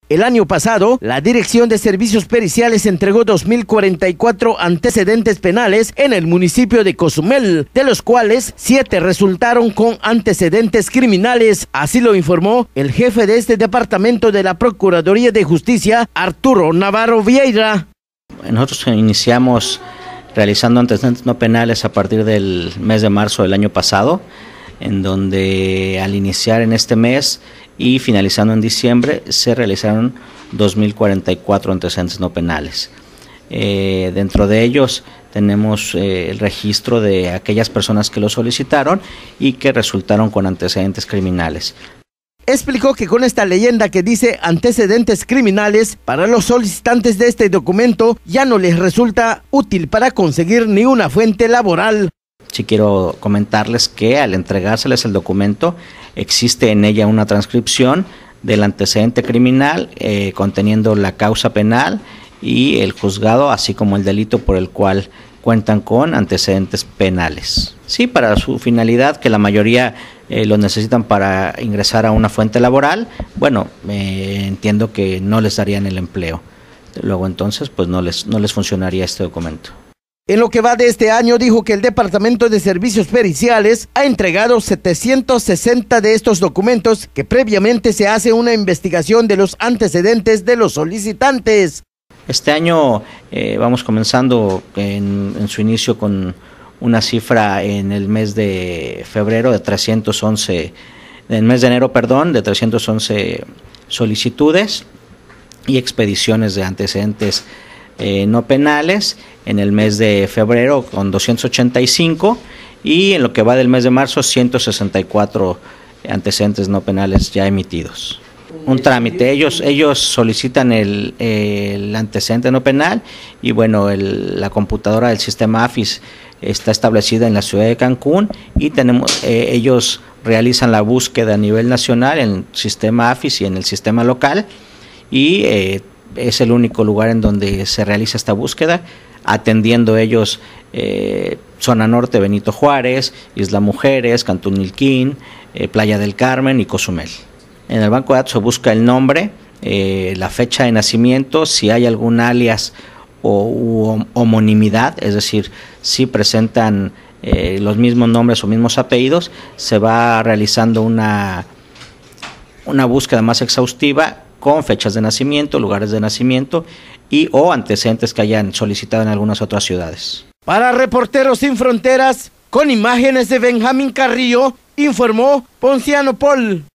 El año pasado, la Dirección de Servicios Periciales entregó 2.044 antecedentes penales en el municipio de Cozumel, de los cuales 7 resultaron con antecedentes criminales. Así lo informó el jefe de este departamento de la Procuraduría de Justicia, Arturo Navarro Vieira. Nosotros iniciamos realizando antecedentes no penales a partir del mes de marzo del año pasado, en donde al iniciar en este mes y finalizando en diciembre se realizaron 2.044 antecedentes no penales. Dentro de ellos tenemos el registro de aquellas personas que lo solicitaron y que resultaron con antecedentes criminales. Explicó que con esta leyenda que dice antecedentes criminales, para los solicitantes de este documento ya no les resulta útil para conseguir ni una fuente laboral. Sí quiero comentarles que al entregárseles el documento existe en ella una transcripción del antecedente criminal conteniendo la causa penal y el juzgado, así como el delito por el cual cuentan con antecedentes penales. Sí, para su finalidad, que la mayoría lo necesitan para ingresar a una fuente laboral, bueno, entiendo que no les darían el empleo. Luego entonces, pues no les funcionaría este documento. En lo que va de este año, dijo que el Departamento de Servicios Periciales ha entregado 760 de estos documentos, que previamente se hace una investigación de los antecedentes de los solicitantes. Este año vamos comenzando en su inicio con una cifra en el mes de febrero de 311, en el mes de enero, perdón, de 311 solicitudes y expediciones de antecedentes no penales. En el mes de febrero con 285 y en lo que va del mes de marzo 164 antecedentes no penales ya emitidos. Un trámite, ellos solicitan el antecedente no penal y bueno, la computadora del sistema AFIS está establecida en la ciudad de Cancún y ellos realizan la búsqueda a nivel nacional en el sistema AFIS y en el sistema local y es el único lugar en donde se realiza esta búsqueda, atendiendo ellos Zona Norte, Benito Juárez, Isla Mujeres, Cantón Milquín, Playa del Carmen y Cozumel. En el banco de datos se busca el nombre, la fecha de nacimiento, si hay algún alias o homonimidad, es decir, si presentan los mismos nombres o mismos apellidos, se va realizando una búsqueda más exhaustiva con fechas de nacimiento, lugares de nacimiento y o antecedentes que hayan solicitado en algunas otras ciudades. Para Reporteros Sin Fronteras, con imágenes de Benjamín Carrillo, informó Ponciano Paul.